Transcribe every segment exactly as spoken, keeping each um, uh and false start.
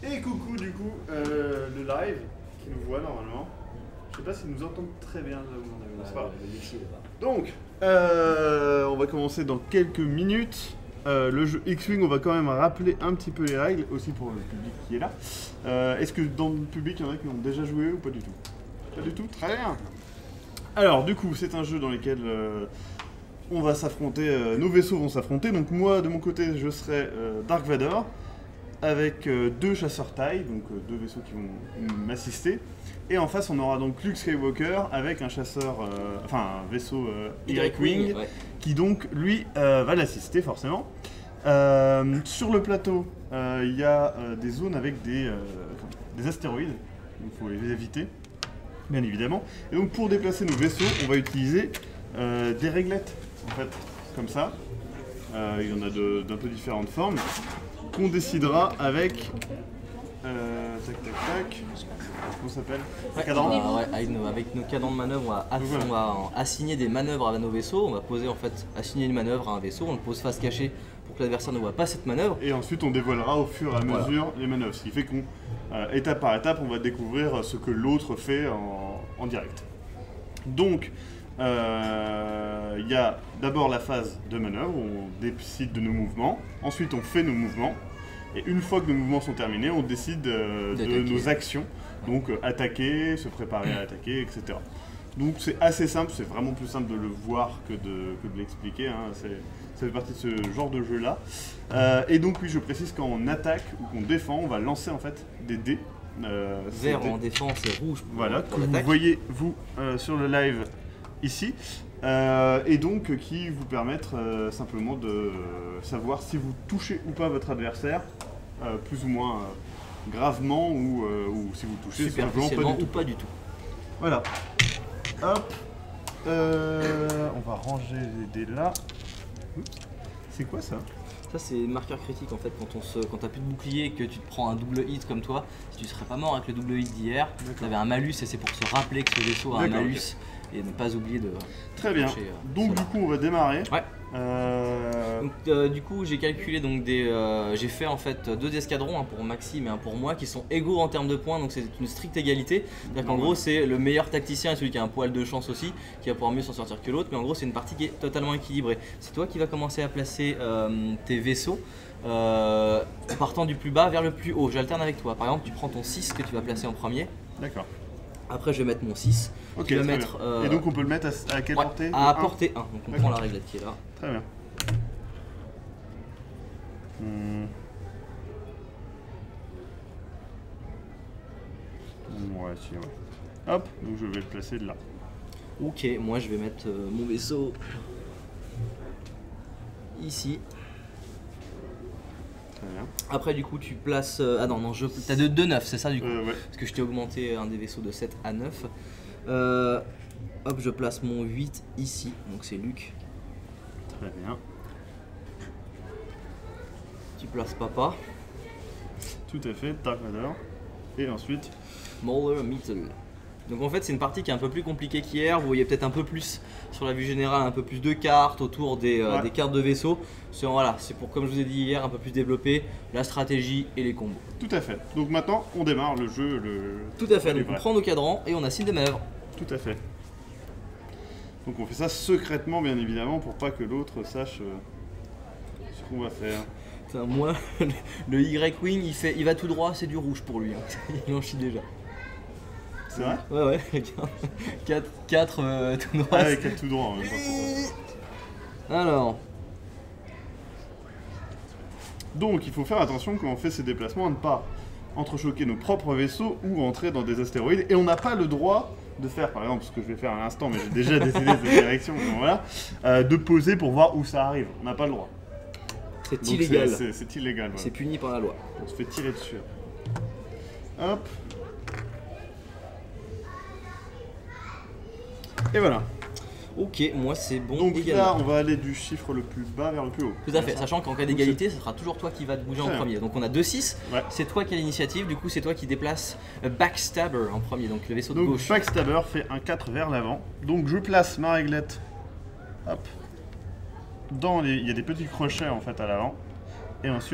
Et coucou du coup, euh, le live qui nous voit normalement. Je sais pas s'ils nous entendent très bien là où on est, n'est-ce pas ? Donc, euh, on va commencer dans quelques minutes. Euh, le jeu X-Wing, on va quand même rappeler un petit peu les règles, aussi pour le public qui est là. Euh, Est-ce que dans le public, il y en a qui ont déjà joué ou pas du tout? Pas du tout? Très bien. Alors, du coup, c'est un jeu dans lequel euh, on va s'affronter, euh, nos vaisseaux vont s'affronter. Donc moi, de mon côté, je serai euh, Dark Vador, avec euh, deux chasseurs taille, donc euh, deux vaisseaux qui vont m'assister. Et en face, on aura donc Luke Skywalker avec un chasseur, euh, enfin un vaisseau euh, Y-Wing, ouais. Qui donc, lui, euh, va l'assister forcément. Euh, sur le plateau, il euh, y a euh, des zones avec des, euh, des astéroïdes, donc il faut les éviter, bien évidemment. Et donc pour déplacer nos vaisseaux, on va utiliser euh, des réglettes, en fait, comme ça. Euh, il y en a d'un peu différentes formes, qu'on décidera avec... Euh, tac tac tac. Comment ça s'appelle? Ouais, cadran. Bah, ouais, avec, nos, avec nos cadrans de manœuvre, on va, aff voilà. on va assigner des manœuvres à nos vaisseaux. On va poser en fait, assigner une manœuvre à un vaisseau. On le pose face cachée pour que l'adversaire ne voit pas cette manœuvre. Et ensuite, on dévoilera au fur et à mesure voilà. les manœuvres. Ce qui fait qu'on, euh, étape par étape, on va découvrir ce que l'autre fait en, en direct. Donc, il euh, y a d'abord la phase de manœuvre où on décide de nos mouvements. Ensuite, on fait nos mouvements. Et une fois que nos mouvements sont terminés, on décide euh, de nos actions. Donc euh, attaquer, se préparer à attaquer, et cetera. Donc c'est assez simple, c'est vraiment plus simple de le voir que de, que de l'expliquer. Hein. Ça fait partie de ce genre de jeu-là. Euh, et donc oui, je précise, quand on attaque ou qu'on défend, on va lancer en fait des dés. Euh, Vert dés. En défense et rouge pour Voilà, pour que vous voyez, vous, euh, sur le live ici. Euh, et donc qui vous permettre euh, simplement de savoir si vous touchez ou pas votre adversaire, euh, plus ou moins euh, gravement, ou, euh, ou si vous touchez superficiellement ou pas du tout. Voilà. Hop. Euh, on va ranger les dés là. C'est quoi ça? Ça c'est marqueur critique en fait, quand, on se, quand t'as plus de bouclier et que tu te prends un double hit comme toi, si tu serais pas mort avec le double hit d'hier, tu avais un malus et c'est pour se rappeler que ce vaisseau a un malus. Okay. Et ne pas oublier de... Très bien. Toucher, euh, donc du coup on va démarrer. Ouais. Euh... Donc, euh, du coup j'ai calculé donc des... Euh, j'ai fait en fait deux escadrons, un pour Maxime et un pour moi, qui sont égaux en termes de points, donc c'est une stricte égalité. C'est-à-dire qu'en gros c'est le meilleur tacticien et celui qui a un poil de chance aussi, qui va pouvoir mieux s'en sortir que l'autre, mais en gros c'est une partie qui est totalement équilibrée. C'est toi qui vas commencer à placer euh, tes vaisseaux. Euh, partant du plus bas vers le plus haut. J'alterne avec toi. Par exemple tu prends ton six que tu vas placer en premier. D'accord. Après je vais mettre mon six. Ok, tu vas très mettre, bien. Euh... Et donc on peut le mettre à, à quelle ouais, portée? À portée un. Donc on prend la réglette qui est là. Très bien. Hmm. Ouais, si, ouais. Hop, donc je vais le placer là. Ok, moi je vais mettre euh, mon vaisseau ici. Après du coup tu places... Euh, ah non, non, je... t'as de deux neuf, c'est ça du coup euh, ouais. Parce que je t'ai augmenté un des vaisseaux de sept à neuf. Euh, hop, je place mon huit ici, donc c'est Luke. Très bien. Tu places papa. Tout à fait, Dark Vador. Et ensuite... Mauler Mittel. Donc en fait c'est une partie qui est un peu plus compliquée qu'hier, vous voyez peut-être un peu plus sur la vue générale, un peu plus de cartes autour des, euh, ouais. des cartes de vaisseau. C'est voilà, c'est pour, comme je vous ai dit hier, un peu plus développer la stratégie et les combos. Tout à fait. Donc maintenant on démarre le jeu. Le... Tout à fait, donc on prend nos cadrans et on assigne des manœuvres. Tout à fait. Donc on fait ça secrètement bien évidemment pour pas que l'autre sache euh, ce qu'on va faire. Putain, moi, le Y-Wing il, fait, il va tout droit, c'est du rouge pour lui, hein. Il en chie déjà. C'est vrai? Ouais, ouais, quatre, quatre euh, tout droit. Ah ouais, quatre tout droit en même temps. Alors. Donc, il faut faire attention quand on fait ces déplacements à ne pas entrechoquer nos propres vaisseaux ou entrer dans des astéroïdes. Et on n'a pas le droit de faire, par exemple, ce que je vais faire à l'instant, mais j'ai déjà décidé de cette direction, donc voilà, euh, de poser pour voir où ça arrive. On n'a pas le droit. C'est illégal. C'est illégal. Voilà. C'est puni par la loi. On se fait tirer dessus. Hop. Et voilà. Ok, moi c'est bon. Donc également. Là, on va aller du chiffre le plus bas vers le plus haut. Tout à fait, sachant qu'en cas d'égalité, ce sera toujours toi qui vas te bouger en premier. Donc on a deux six, ouais. C'est toi qui as l'initiative, du coup c'est toi qui déplace Backstabber en premier, donc le vaisseau de donc, gauche. Backstabber fait un quatre vers l'avant. Donc je place ma réglette. Hop. Dans les... Il y a des petits crochets en fait à l'avant. Et ensuite,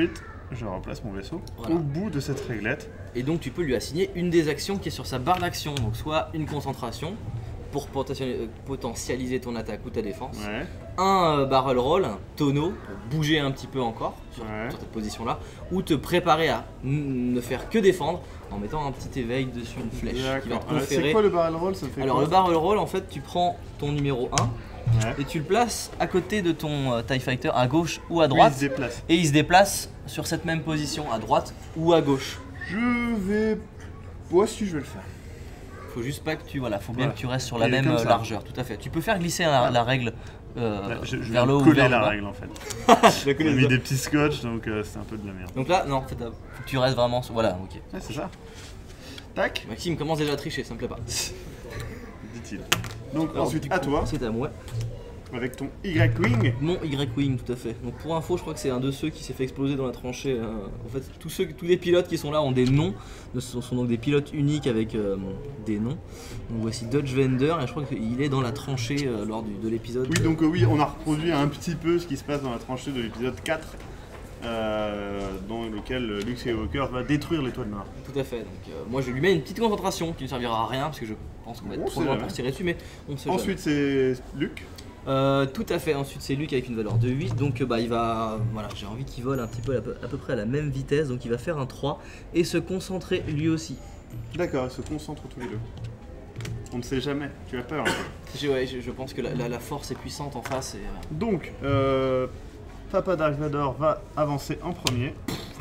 je replace mon vaisseau Voilà. au bout de cette réglette. Et donc tu peux lui assigner une des actions qui est sur sa barre d'action, donc soit une concentration pour potentialiser ton attaque ou ta défense, Ouais. un euh, barrel roll, un tonneau pour bouger un petit peu encore sur, Ouais. sur cette position là, ou te préparer à n- ne faire que défendre en mettant un petit éveil dessus, une flèche qui va te D'accord. Euh, conférer. C'est quoi le barrel roll? Ça fait Alors quoi? le barrel roll, en fait tu prends ton numéro un Ouais. et tu le places à côté de ton euh, TIE Fighter à gauche ou à Oui, droite, il se déplace. et il se déplace sur cette même position à droite ou à gauche. Je vais. Ouais, si je vais le faire. Faut juste pas que tu voilà, faut bien Voilà. que tu restes sur la Il est même comme euh, ça. largeur, tout à fait. Tu peux faire glisser la, la règle euh, Là, je, je vers vais le haut ou coller vers le la bas. règle en fait. Je la On connais a mis déjà. des petits scotch donc euh, c'est un peu de la merde. Donc là, non, en fait, faut que tu restes vraiment sur. Voilà, ok. Ouais, c'est ça. Tac, Maxime commence déjà à tricher, ça me plaît pas. dit-il. Donc Alors, ensuite du à coup, toi, C'est à moi. avec ton Y-Wing. Mon Y-Wing, tout à fait. Donc pour info, je crois que c'est un de ceux qui s'est fait exploser dans la tranchée. euh, En fait, tous, ceux, tous les pilotes qui sont là ont des noms. Ce sont, sont donc des pilotes uniques avec euh, des noms. Donc voici Dodge Vender, et je crois qu'il est dans la tranchée euh, lors du- de l'épisode. Oui, donc euh, oui, on a reproduit un petit peu ce qui se passe dans la tranchée de l'épisode quatre, euh, dans lequel Luke Skywalker va détruire l'étoile noire. Tout à fait. Donc euh, moi, je lui mets une petite concentration qui ne servira à rien parce que je pense qu'on va être On trop sait loin jamais. pour se tirer dessus, mais on sait jamais. Ensuite c'est Luke. Euh, tout à fait, ensuite c'est Luke avec une valeur de huit, donc euh, bah, il va, voilà, j'ai envie qu'il vole un petit peu à peu, à peu près à la même vitesse, donc il va faire un trois et se concentrer lui aussi. D'accord, ils se concentrent tous les deux. On ne sait jamais, tu as peur. Un peu. Je, ouais, je, je pense que la, la- la force est puissante en face et... euh, Donc, euh, Papa Dark Vador va avancer en premier.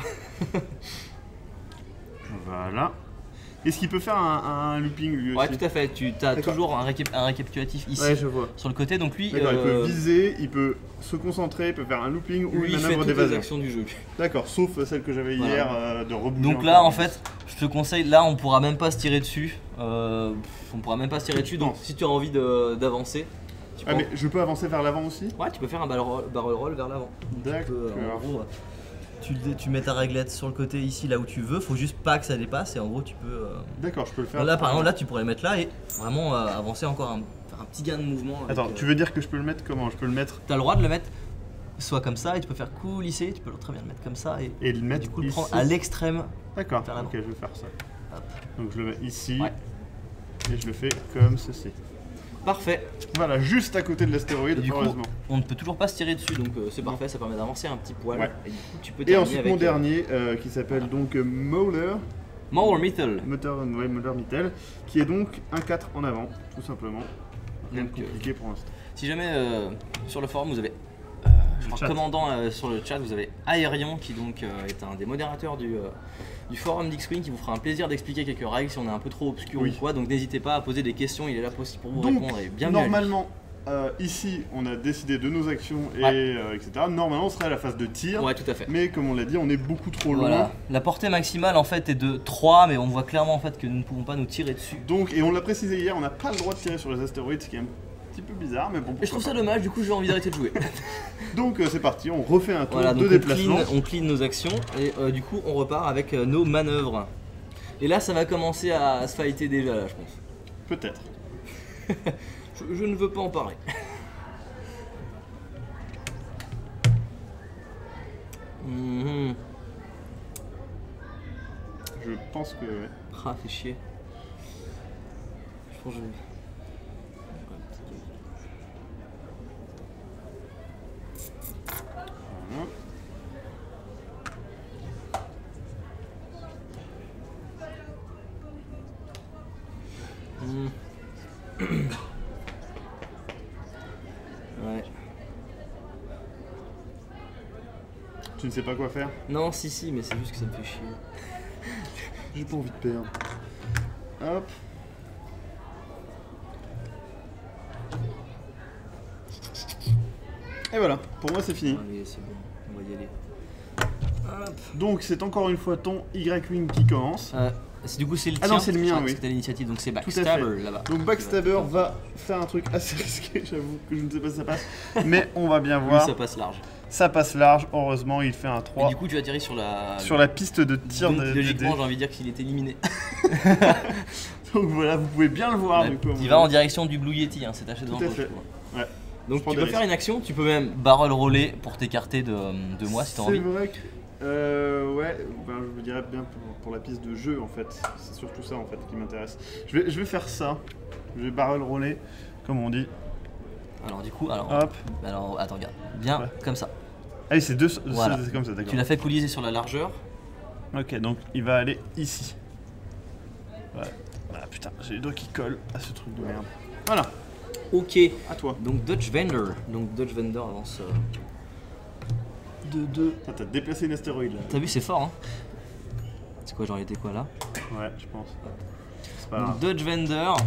Voilà. Est-ce qu'il peut faire un, un looping lui aussi? Ouais, tout à fait, tu as D'accord. toujours un, récap- un récapitulatif ici Ouais, je vois. sur le côté, donc lui, D'accord, il euh, peut viser, il peut se concentrer, il peut faire un looping ou lui une il fait manœuvre toutes les d'évasion. actions du jeu. D'accord, sauf celle que j'avais Voilà. hier euh, de rebouger. Donc encore là, en plus. fait, je te conseille, là on pourra même pas se tirer dessus, euh, pff, on pourra même pas se tirer dessus, donc Non. si tu as envie de- d'avancer, tu Ah, peux... mais je peux avancer vers l'avant aussi? Ouais, tu peux faire un barrel roll, barrel roll vers l'avant. Tu D'accord. peux, euh, en gros, tu, le dé- tu mets ta réglette sur le côté ici, là où tu veux, faut juste pas que ça dépasse et en gros tu peux... euh, D'accord, je peux le faire. Là par exemple, là tu pourrais le mettre là et vraiment euh, avancer encore un, faire un petit gain de mouvement. avec, Attends, euh, tu veux dire que je peux le mettre comment? Je peux le mettre T'as le droit de le mettre soit comme ça et tu peux faire coulisser, tu peux très bien le mettre comme ça et, et le et mettre du coup le ici? prendre à l'extrême. D'accord, vers l'avant. ok, je vais faire ça. Hop. Donc je le mets ici Ouais. et je le fais comme ceci. Parfait. Voilà, juste à côté de l'astéroïde, Et du coup, heureusement. on ne peut toujours pas se tirer dessus donc euh, c'est parfait, ça permet d'avancer un petit poil. Ouais. Et du coup tu peux Et terminer ensuite avec mon euh, dernier euh, qui s'appelle donc euh, Mauler, Mauler Mittel. moteur, ouais, moteur Mittel, qui est donc un quatre en avant, tout simplement. Rien de Donc, euh, compliqué pour l'instant. Si jamais euh, sur le forum vous avez, euh, je Le crois, chat. commandant euh, sur le chat, vous avez Aérion qui donc euh, est un des modérateurs du, euh, du forum d'X-Wing qui vous fera un plaisir d'expliquer quelques règles si on est un peu trop obscur Oui. ou quoi. Donc n'hésitez pas à poser des questions, il est là aussi pour vous Donc, répondre et bienvenue à lui. normalement, euh, ici, on a décidé de nos actions et Ouais. euh, et cetera. Normalement, on serait à la phase de tir, Ouais, tout à fait. mais comme on l'a dit, on est beaucoup trop loin. Voilà. La portée maximale en fait est de trois, mais on voit clairement en fait que nous ne pouvons pas nous tirer dessus. Donc, et on l'a précisé hier, on n'a pas le droit de tirer sur les astéroïdes, ce qui est un petit peu bizarre, mais bon. Et je trouve pourquoi ça dommage, du coup j'ai envie d'arrêter de jouer. pas. Donc, euh, c'est parti, on refait un tour Voilà, de donc on déplacement. clean, on clean nos actions et euh, du coup on repart avec euh, nos manœuvres. Et là ça va commencer à se fighter déjà là je pense. Peut-être. Je, je ne veux pas en parler. Mhm. Je pense que. Ouais. Ah, fait chier. Je pense que je... Voilà. Hmm. Ouais. Tu ne sais pas quoi faire? Non, si, si, mais c'est juste que ça me fait chier. J'ai pas envie de perdre. Hop. Et voilà, pour moi c'est fini. Allez, c'est bon, on va y aller. Hop. Donc c'est encore une fois ton Y-Wing qui commence. Euh, c'est- du coup, c'est le Ah tien. non, c'est le mien, parce oui. que t'as l'initiative, donc c'est Tout à Backstabber fait. là-bas. Donc Backstabber va faire un truc assez risqué, j'avoue que je ne sais pas si ça passe. Mais on va bien Oui, voir. ça passe large. Ça passe large, heureusement il fait un Et trois. du coup, tu atterris sur la. Sur la piste de tir Donc, de, de logiquement, dés. j'ai envie de dire qu'il est éliminé. Donc voilà, vous pouvez bien le voir Ouais, du coup. à il mon va en avis. direction du Blue Yeti, hein, c'est taché devant Tout à toi. fait. je crois. Ouais. Donc Je prends tu des peux faire risques. une action, tu peux même barrel roller pour t'écarter de, de moi si t'as C'est envie. vrai que. Euh, ouais, ben, je vous dirais bien pour, pour la piste de jeu en fait. C'est surtout ça en fait qui m'intéresse. Je vais, je vais faire ça. Je vais barrel roller, comme on dit. Alors du coup, alors, Hop. alors attends, regarde, bien Ouais. comme ça. Ah, c'est deux, Voilà. c'est comme ça, d'accord. Tu l'as fait couliser sur la largeur. Ok, donc il va aller ici. Ouais. Ah putain, j'ai les doigts qui collent à ce truc de merde. Voilà, Ok. à toi. Donc Dutch Vendor. Donc Dutch Vendor avance deux deux. Ah, t'as déplacé une astéroïde là. T'as vu, c'est fort, hein. C'est quoi, genre, il était quoi là? Ouais, je pense. C'est pas Donc grave. Dutch Vendor.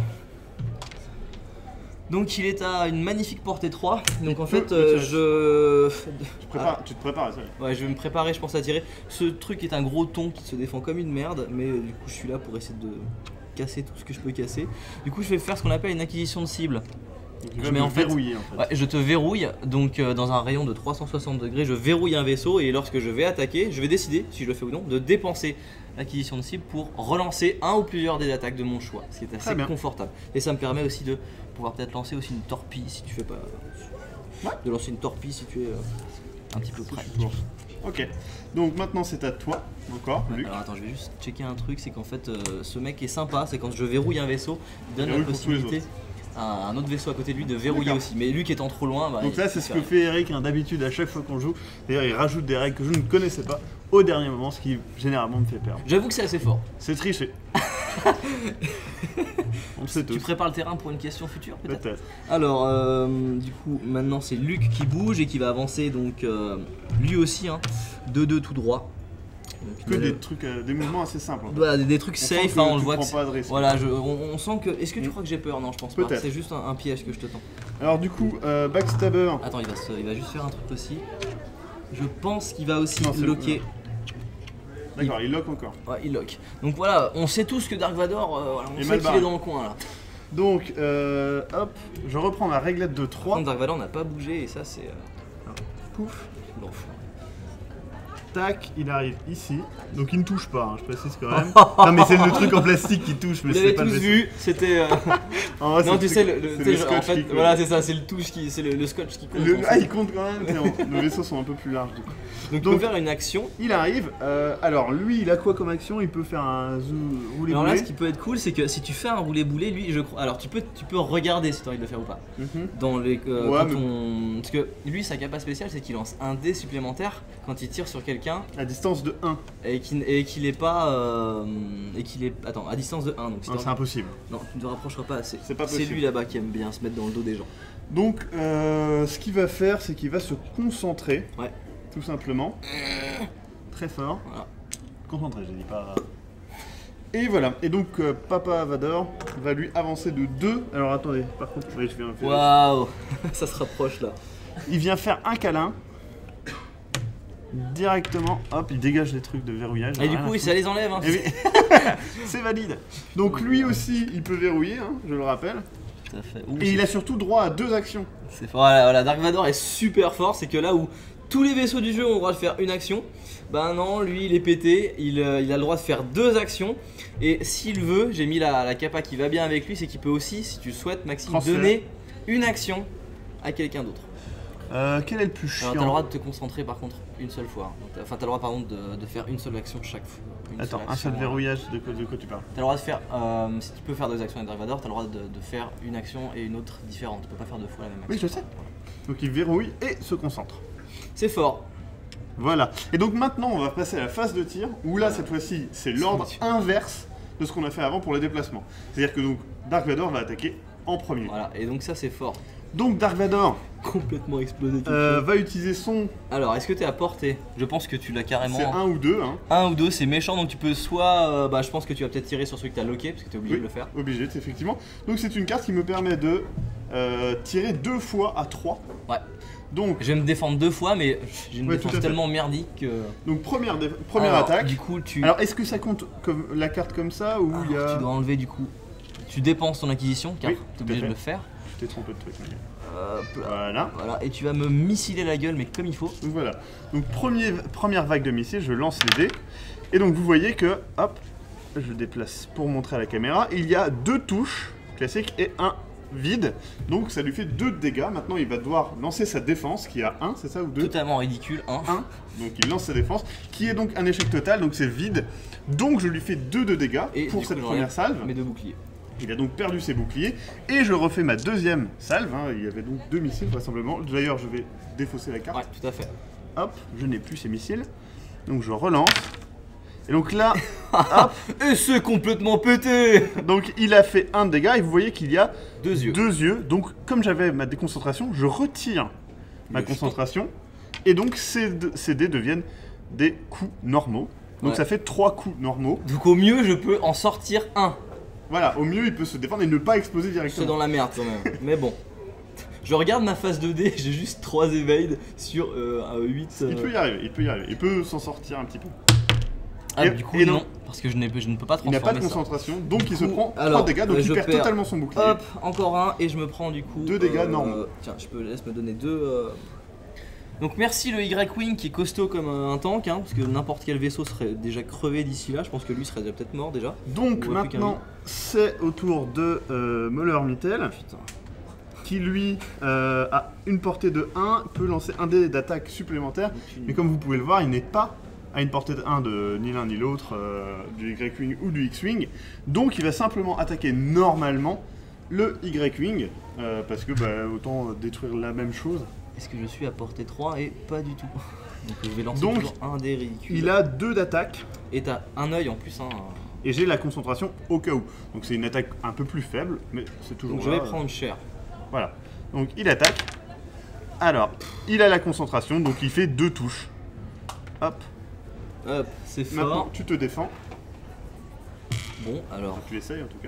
Donc il est à une magnifique portée trois. Donc en peut- fait, euh, peut- je. Tu, prépares, tu te prépares à ça. Ouais, je vais me préparer, je pense, à tirer. Ce truc est un gros ton qui se défend comme une merde, mais euh, du coup, je suis là pour essayer de casser tout ce que je peux casser. Du coup, je vais faire ce qu'on appelle une acquisition de cible. Donc, Je tu vas mets me en fait- verrouiller en fait. Ouais, je te verrouille, donc euh, dans un rayon de trois cent soixante degrés, je verrouille un vaisseau et lorsque je vais attaquer, je vais décider, si je le fais ou non, de dépenser l'acquisition de cible pour relancer un ou plusieurs des attaques de mon choix, ce qui est assez bien. confortable. Et ça me permet aussi de pouvoir peut-être lancer aussi une torpille si tu fais pas. Ouais. De lancer une torpille si tu es euh, un petit peu près. Bon. Ok, donc maintenant c'est à toi, encore, Ouais, Luc. alors attends, je vais juste checker un truc, c'est qu'en fait euh, ce mec est sympa, c'est quand je verrouille un vaisseau, il donne la Verrouille pour tous les possibilité à un autre vaisseau à côté de lui de verrouiller D'accord. aussi. Mais lui qui étant trop loin, bah, Donc il- là, c'est il ce fait que rien. fait Eric hein, d'habitude à chaque fois qu'on joue. D'ailleurs, il rajoute des règles que je ne connaissais pas au dernier moment, ce qui généralement me fait perdre. J'avoue que c'est assez fort. C'est triché. On le sait Tu tous. prépares le terrain pour une question future peut-être? Peut-être. Alors, euh, du coup, maintenant c'est Luc qui bouge et qui va avancer, donc euh, lui aussi, hein, deux deux tout droit. Donc, Que il a des le- trucs, euh, des mouvements assez simples. en fait. Voilà, des, des trucs On sent safe, que hein, on tu le voit prends que pas c'est- de risque. Voilà, je- on, on sent que. Est-ce que tu Mm. crois que j'ai peur? Non, je pense pas. Peut-être. C'est juste un, un piège que je te tends. Alors du coup, euh, backstabber. Attends, il va, se- il va juste faire un truc aussi. Je pense qu'il va aussi Non, c'est le- locker. D'accord, il lock encore. Ouais, il lock. Donc voilà, on sait tous que Dark Vador, euh, voilà, on Et sait mal qu'il barré. est dans le coin là. Donc, euh, hop, je reprends ma réglette de Par trois. contre, Dark Vador n'a pas bougé et ça c'est. euh, Pouf. l'enfant. Tac, il arrive ici. Donc il ne touche pas, hein, je précise quand même. Non mais c'est le truc en plastique qui touche, mais Vous c'est l'avez pas tous le vaisseau. vu, c'était. euh, En vrai, non, c'est tu le sais, truc- le, le- c'est tu sais, le genre, en scotch fait, qui colle. voilà, c'est ça, c'est le touche qui, c'est le, le scotch qui compte. Le- en Ah, fait. il compte quand même, tiens, nos vaisseaux sont un peu plus larges du coup. Donc, donc- il peut faire une action. Il arrive, euh, alors lui il a quoi comme action? Il peut faire un zou- roulé Alors là, boulé. ce qui peut être cool, c'est que si tu fais un roulé boulé, lui, je crois. Alors, tu peux, tu peux regarder si tu as envie de le faire ou pas. Mhm. Dans les, euh, Ouais, quand mais- on- Parce que lui, sa capa spéciale, c'est qu'il lance un dé supplémentaire quand il tire sur quelqu'un À distance de un. et qu'il et qu'il est pas. euh, et qu'il est. Attends, à distance de un. Donc, si Non, t'as c'est envie- impossible. non, tu ne te rapprocheras pas assez. C'est pas C'est possible. lui là-bas qui aime bien se mettre dans le dos des gens. Donc euh, ce qu'il va faire, c'est qu'il va se concentrer. Ouais. Tout simplement. Très fort. Voilà. Concentré, j'ai dit pas. Et voilà. Et donc euh, Papa Vador va lui avancer de deux. Alors attendez, par contre, oui, je viens faire. Waouh Ça se rapproche là. Il vient faire un câlin. Directement, hop, il dégage les trucs de verrouillage. Et du Rien coup, à ça les enlève. Hein. Eh oui. C'est valide. Donc lui aussi, il peut verrouiller, hein, je le rappelle. Tout à fait. Ouh, Et c'est- il a surtout droit à deux actions. C'est fort. Voilà, voilà, Dark Vador est super fort. C'est que là où tous les vaisseaux du jeu ont le droit de faire une action, bah non, lui il est pété. Il, euh, il a le droit de faire deux actions. Et s'il veut, j'ai mis la, la capa qui va bien avec lui, c'est qu'il peut aussi, si tu le souhaites, Maxime, Transférer. donner une action à quelqu'un d'autre. Euh, quel est le plus chiant? Alors t'as le droit de te concentrer par contre une seule fois. Donc, t'as- Enfin, t'as le droit par contre de, de faire une seule action chaque fois. Une Attends, seule un action, seul euh, verrouillage, de quoi, de quoi tu parles? T'as le droit de faire, euh, si tu peux faire deux actions avec Dark Vador, t'as le droit de, de faire une action et une autre différente. Tu peux pas faire deux fois la même action. Oui, je sais. Donc il verrouille et se concentre. C'est fort. Voilà. Et donc maintenant, on va passer à la phase de tir, où là, cette fois-ci, c'est l'ordre inverse de ce qu'on a fait avant pour le déplacement. C'est-à-dire que donc Dark Vador va attaquer en premier. Voilà, et donc ça c'est fort. Donc Dark Vador Complètement explosé. quelque euh, chose. va utiliser son... Alors, est-ce que t'es à portée? Je pense que tu l'as carrément. C'est un ou deux, hein. Un ou deux, c'est méchant, donc tu peux soit. euh, bah, je pense que tu vas peut-être tirer sur celui que t'as locké, parce que t'es obligé Oui, de le faire. obligé, effectivement. Donc c'est une carte qui me permet de euh, tirer deux fois à trois. Ouais. Donc, Je vais me défendre deux fois, mais j'ai une Ouais, tout défense à fait. tellement merdique que. donc première, dé- première Alors, attaque. Du coup, tu. Alors est-ce que ça compte comme la carte comme ça ou il y Alors, a... tu dois enlever du coup. Tu dépenses ton acquisition, car Oui, t'es tout à obligé de fait. le faire. Je t'ai trompé de truc. mais- Hop là. Voilà. Voilà, et tu vas me missiler la gueule, mais comme il faut. Donc voilà. Donc premier, première vague de missiles, je lance les dés. Et donc vous voyez que, hop, je déplace pour montrer à la caméra, il y a deux touches classiques et un vide, donc ça lui fait deux de dégâts. Maintenant il va devoir lancer sa défense qui a un, c'est ça ou deux? Totalement ridicule, un. un. Donc il lance sa défense, qui est donc un échec total, donc c'est vide. Donc je lui fais deux de dégâts Et pour du cette coup, première salve. Mes deux boucliers. Il a donc perdu ses boucliers, et je refais ma deuxième salve, hein. Il y avait donc deux missiles vraisemblablement. D'ailleurs je vais défausser la carte. Ouais, tout à fait. Hop, je n'ai plus ces missiles, donc je relance. Et donc là, hop, et c'est complètement pété. donc il a fait un dégât, et vous voyez qu'il y a Deux yeux. deux yeux. Donc comme j'avais ma déconcentration, je retire ma Le concentration, et donc ces, deux- ces dés deviennent des coups normaux. Donc Ouais. ça fait trois coups normaux. Donc au mieux, je peux en sortir un. Voilà, au mieux il peut se défendre et ne pas exploser C'est directement. dans la merde quand même. Mais bon. Je regarde ma phase deux D, j'ai juste trois evades sur euh, un huit. euh, Il peut y arriver, il peut y arriver, il peut s'en sortir un petit peu. Ah, et- du coup, et non. non. Parce que je, n'ai- je ne peux pas Il n'a transformer pas de ça. concentration, donc il se coup, prend alors, trois dégâts, donc euh, il je perd perds. totalement son bouclier. Hop, encore un, et je me prends du coup. Deux dégâts normaux. Tiens, je peux laisse me donner deux. euh. Donc merci le Y-Wing qui est costaud comme un tank, hein, parce que n'importe quel vaisseau serait déjà crevé d'ici là. Je pense que lui serait déjà peut-être mort déjà. Donc On voit plus qu'un maintenant, c'est au tour de euh, Möller-Mittel, Putain. qui lui euh, a une portée de un, peut lancer un dé d'attaque supplémentaire, mais comme vous pouvez le voir, il n'est pas à une portée de un de ni l'un ni l'autre, euh, du Y-Wing ou du X-Wing, donc il va simplement attaquer normalement le Y-Wing, euh, parce que bah, autant détruire la même chose. Est-ce que je suis à portée trois et pas du tout. Donc je vais lancer Donc, toujours un dé ridicule. Il a deux d'attaque, Et t'as un œil en plus. Hein. et j'ai la concentration au cas où. Donc c'est une attaque un peu plus faible, mais c'est toujours Donc je là. vais prendre cher. Voilà. Donc il attaque. Alors, il a la concentration, donc il fait deux touches. Hop. Hop, c'est Maintenant, fort. tu te défends. Bon, alors. Tu essayes en tout cas.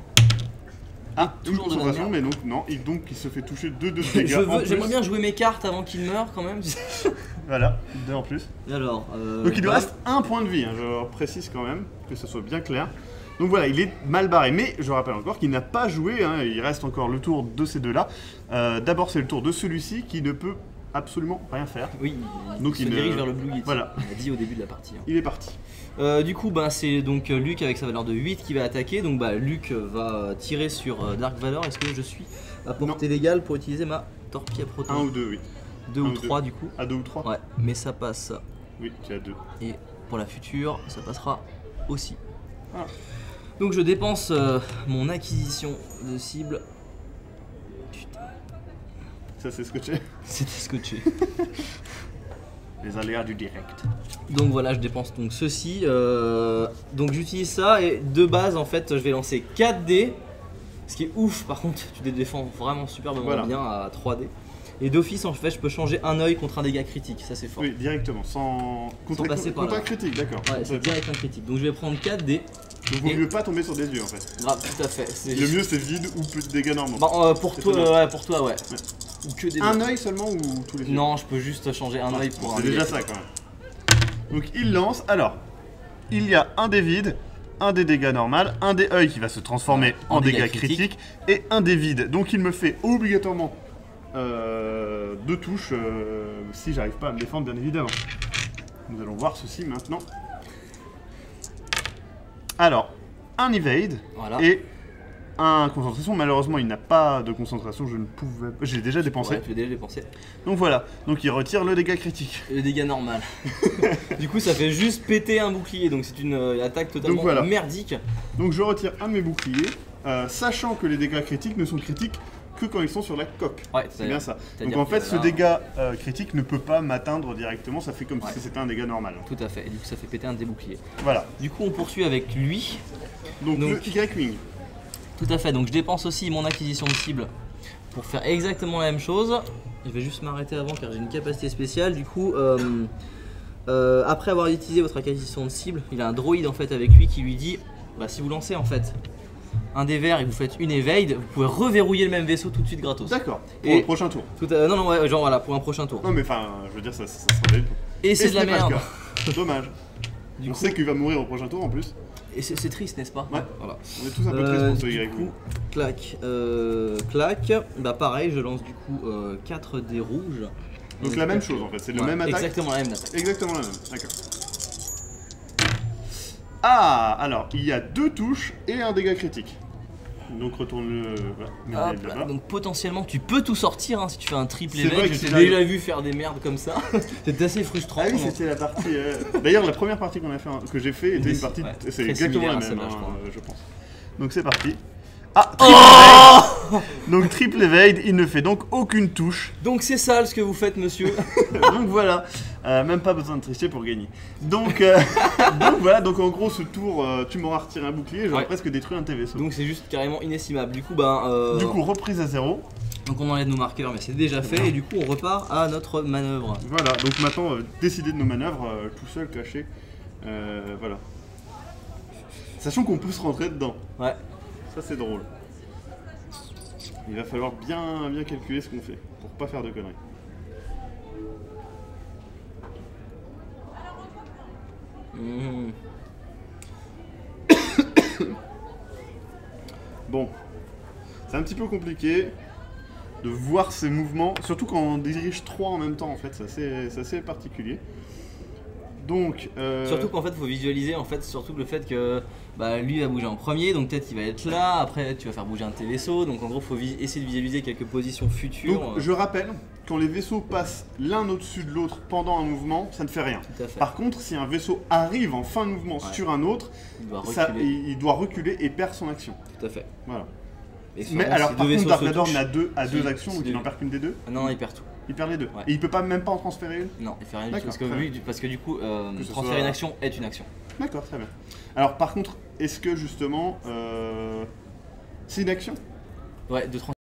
Ah, toujours toujours de la concentration, mais donc non. Il, donc il se fait toucher deux de dégâts Je en veux, plus. j'aimerais bien jouer mes cartes avant qu'il meure quand même. Voilà, deux en plus. Alors, euh, Donc il lui bam. reste un point de vie, hein, je précise quand même, que ce soit bien clair. Donc voilà, il est mal barré, mais je rappelle encore qu'il n'a pas joué, hein, il reste encore le tour de ces deux-là. Euh, D'abord c'est le tour de celui-ci qui ne peut absolument rien faire. Oui, il Donc se il ne- dirige vers le Blue Yeti. Voilà. On l'a dit au début de la partie. hein. Il est parti. Euh, du coup, bah, c'est donc euh, Luke avec sa valeur de huit qui va attaquer. Donc bah, Luke euh, va euh, tirer sur euh, Dark Valor. Est-ce que je suis à portée légale pour utiliser ma torpille à proton? Un ou deux, oui. Deux un ou ou trois du coup. À deux ou trois. Ouais, mais ça passe. Oui, tu as deux. Et pour la future, ça passera aussi. Ah. Donc je dépense euh, mon acquisition de cible. Putain, Ça c'est scotché. c'était scotché. Les aléas du direct. Donc voilà, je dépense donc ceci. euh, donc j'utilise ça et de base en fait, je vais lancer quatre dés. Ce qui est ouf, par contre, tu les défends vraiment superbement Voilà. bien à trois dés. Et d'office, en fait, je peux changer un œil contre un dégât critique, ça c'est fort. Oui, directement, sans, contre, passer par contre là. un critique, d'accord. Ouais, c'est direct un critique. Donc je vais prendre quatre dés. Donc vaut Et- mieux pas tomber sur des yeux en fait. Grave, tout à fait. c'est- Le mieux c'est vide ou peu de dégâts normaux. Bon, euh, pour C'est toi, pas mal. ouais, pour toi, ouais. Ou que des Un œil seulement ou tous les yeux? Non, je peux juste changer un œil pour un C'est dé. déjà ça quand même. Donc il lance, alors, il y a un dé vide, un des dégâts normal, un des œils qui va se transformer en, En dégâts, dégâts critiques, et un des vides. Donc il me fait obligatoirement euh, deux touches euh, si j'arrive pas à me défendre bien évidemment. Nous allons voir ceci maintenant. Alors, un evade Voilà. et un concentration. Malheureusement il n'a pas de concentration, je ne pouvais pas. J'ai déjà dépensé. Ouais, tu l'as déjà dépensé. Donc voilà, donc il retire le dégât critique. Et le dégât normal. Du coup, ça fait juste péter un bouclier, donc c'est une euh, attaque totalement Donc voilà. merdique. Donc je retire un de mes boucliers, euh, sachant que les dégâts critiques ne sont critiques que quand ils sont sur la coque. Ouais, C'est bien ça. c'est-à-dire Donc en que fait, ce là- dégât euh, critique ne peut pas m'atteindre directement, ça fait comme Ouais. si c'était un dégât normal. Tout à fait, et du coup, ça fait péter un des boucliers. Voilà. Du coup, on poursuit avec lui. Donc, Donc- le Y-Wing. Tout à fait, donc je dépense aussi mon acquisition de cible pour faire exactement la même chose. Je vais juste m'arrêter avant car j'ai une capacité spéciale. Du coup, euh, euh, après avoir utilisé votre acquisition de cible, il a un droïde en fait avec lui qui lui dit bah, si vous lancez en fait un des verts et vous faites une evade, vous pouvez reverrouiller le même vaisseau tout de suite gratos. D'accord, pour Et- le prochain tour. Tout à- non, non, ouais, genre voilà, pour un prochain tour. Non mais enfin, je veux dire, ça, ça, ça sera des Et c'est ce de la n'est pas le merde. cas. Dommage. Du On coup, sait qu'il va mourir au prochain tour en plus. et c'est c'est triste, n'est-ce pas? Ouais. Voilà. On est tous un peu Euh, tristes pour ce du Y-Wing. coup, clac, euh, clac. Bah pareil, je lance du coup euh, quatre dés rouges. Donc la même chose en fait, c'est le Ouais, même attaque. Exactement la même attaque. Exactement la même, d'accord. Ah, alors, il y a deux touches et un dégât critique. Donc retourne-le voilà, Hop, là-bas. donc potentiellement tu peux tout sortir hein, si tu fais un triple C'est vrai évêque. que Je t'ai c'est déjà là- vu faire des merdes comme ça. C'était assez frustrant. Ah oui, non c'était la partie. euh, D'ailleurs, la première partie qu'on a fait, que j'ai fait était une partie. Ouais, C'est très exactement la similaire à même, celle-là, hein, je crois. euh, je pense. Donc c'est parti. Ah, triple evade. Donc triple evade, il ne fait donc aucune touche. Donc c'est sale ce que vous faites, monsieur. Donc voilà, Euh, même pas besoin de tricher pour gagner. Donc, euh, donc voilà, donc en gros ce tour, euh, tu m'auras retiré un bouclier, j'aurais Ouais. presque détruit un de tes vaisseaux. Donc c'est juste carrément inestimable. Du coup, ben. euh, Du coup, reprise à zéro. donc on enlève nos marqueurs, mais c'est déjà fait. Et du coup, on repart à notre manœuvre. Voilà, donc maintenant, euh, décider de nos manœuvres, euh, tout seul, caché. Euh, voilà. Sachant qu'on peut se rentrer dedans. Ouais. Ça c'est drôle. Il va falloir bien, bien calculer ce qu'on fait pour pas faire de conneries. Mmh. Bon, c'est un petit peu compliqué de voir ces mouvements, surtout quand on dirige trois en même temps en fait, c'est assez, c'est assez particulier. Donc, euh... Surtout qu'en fait, faut visualiser en fait, surtout le fait que bah, lui va bouger en premier, donc peut-être il va être là. Après, tu vas faire bouger un de tes vaisseaux. Donc en gros, faut vis- essayer de visualiser quelques positions futures. Donc, euh, je rappelle, quand les vaisseaux passent l'un au-dessus de l'autre pendant un mouvement, ça ne fait rien. Tout à fait. Par contre, si un vaisseau arrive en fin de mouvement Ouais. sur un autre, Il doit ça, reculer. il, il doit reculer et perd son action. Tout à fait. Voilà. Et Mais souvent, alors, si par deux contre, vaisseaux Dark se Vador touchent- n'a deux, a si- deux actions, si donc il deux- n'en perd qu'une des deux. Ah non, non, il perd tout. Il perd les deux. Ouais. Et il peut pas même pas en transférer une. Non, il fait rien du tout. D'accord, Parce que, très oui, bien. parce que du coup, euh, Que ce transférer soit- une action est une action. D'accord, très bien. Alors par contre, est-ce que justement, euh, c'est une action? Ouais, de